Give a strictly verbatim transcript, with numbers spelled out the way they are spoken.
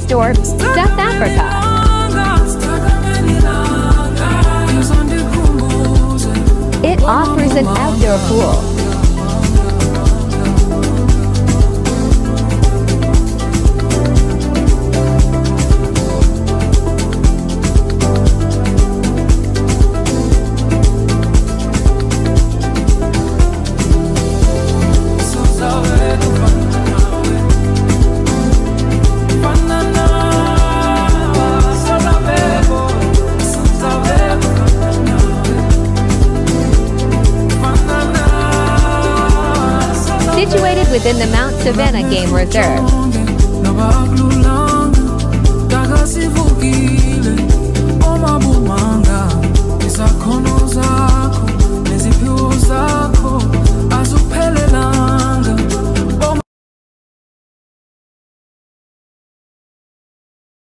Krugersdorp, South Africa. It offers an outdoor pool. Situated within the Mount Savannah Game Reserve. Daga sivukile, oma bumanga, isakonoza